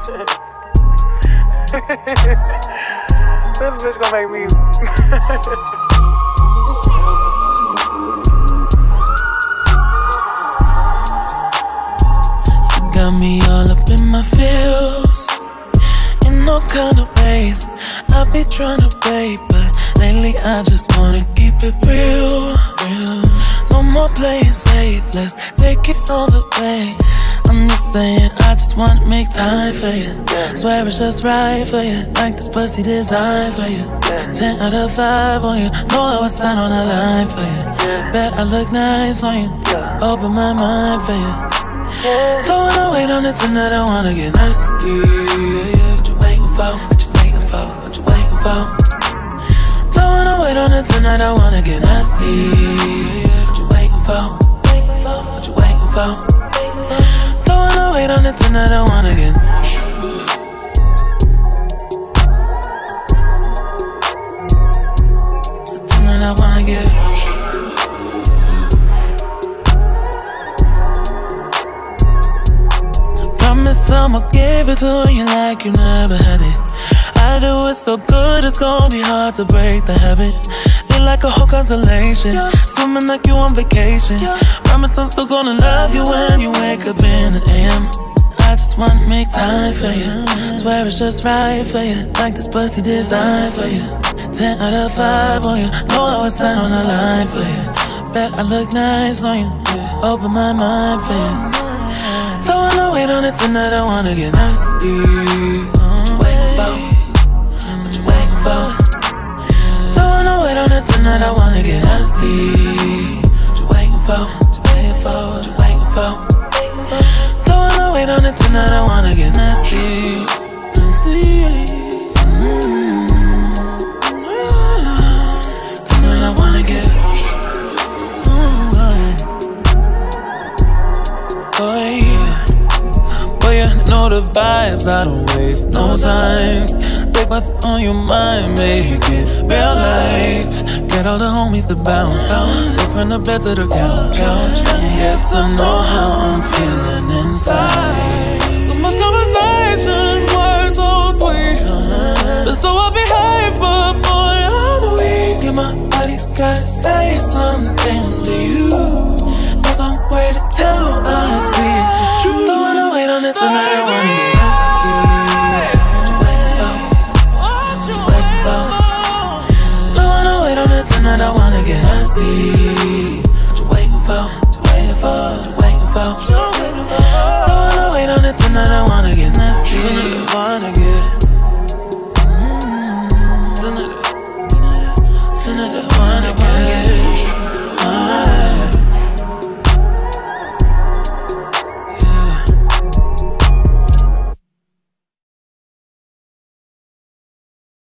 This bitch gonna make me. You got me all up in my feels, in all kind of ways. I be tryna wait, but lately I just wanna keep it real. No more playing safe, let's take it all the way. I'm just saying, I just wanna make time for you. Swear it's just right for you, like this pussy designed for you. 10 out of 5 on you, know I was sign on the line for you. Bet I look nice on you, open my mind for you. Don't wanna wait on it tonight, I wanna get nasty. What you waiting for? What you waiting for? What you waiting for? Don't wanna wait on it tonight, I wanna get nasty. What you waiting for? What you waiting for? Don't wanna wait on it tonight, I wanna get. So tonight I wanna get. Promise I'ma give it to you like you never had it. I do it so good, it's gonna be hard to break the habit. You're like a whole constellation, swimming like you on vacation. Promise I'm still gonna love you when you wake up in the AM. I just wanna make time for you, swear it's just right for you, like this pussy designed for you. 10 out of 5 on you, know I was sign on the line for you. Bet I look nice on you, open my mind for you. Don't wanna wait on it tonight, I wanna get nasty. What you waiting for? What you waiting for? Don't wanna wait on it tonight, I wanna get nasty. What you waiting for? What you waiting for? What you waiting for? Don't wanna wait on it tonight, I wanna get nasty. Tonight I wanna get. Boy, you know the vibes, I don't waste no time. Take what's on your mind, make it real life. Get all the homies to bounce out, sit from the bed to the couch. Get to know how I'm feeling inside. So much conversation, words so sweet. Just so I behave, but boy, I'm weak. Yeah, my body's gotta say something to you. There's some way to tell us we true. Don't wanna wait on it tonight, I wanna get nasty. What you waiting for? What you waiting for? Don't wanna wait on it tonight, I wanna get nasty. What you waiting for? What you waiting for? What you waiting for? Don't wanna wait on it tonight, I wanna get nasty. Tonight I wanna get. Tonight I wanna get.